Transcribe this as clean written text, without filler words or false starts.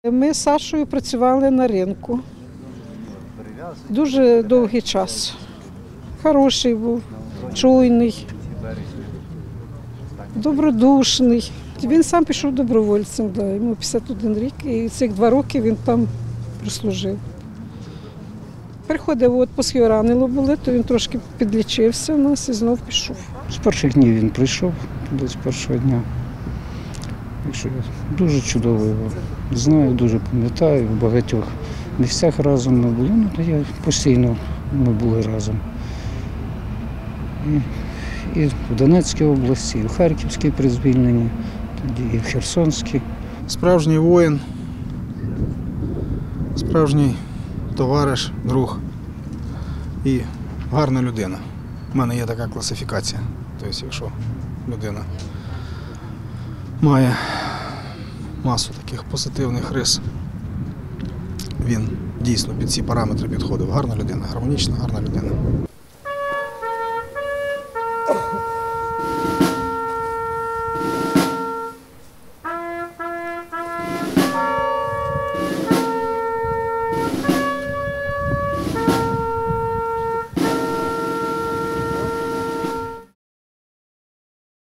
Ми з Сашою працювали на ринку. Дуже довгий час. Хороший був, чуйний, добродушний. Він сам пішов добровольцем, йому 51 рік, і цих 2 роки він там прослужив. Приходив у відпуск, його ранило було, то він трошки підлічився у нас і знов пішов. З перших днів він прийшов, з першого дня. Якщо дуже чудово його знаю, дуже пам'ятаю, в багатьох місцях разом ми були, я постійно ми були разом. І в Донецькій області, і в Харківській при звільненні, тоді і в Херсонській. Справжній воїн, справжній товариш, друг і гарна людина. У мене є така класифікація. Тобто, якщо людина має масу таких позитивних рис, він дійсно під ці параметри підходив. Гарна людина, гармонічна, гарна людина.